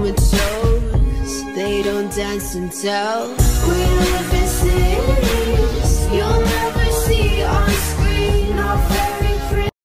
it shows. They don't dance and tell. We live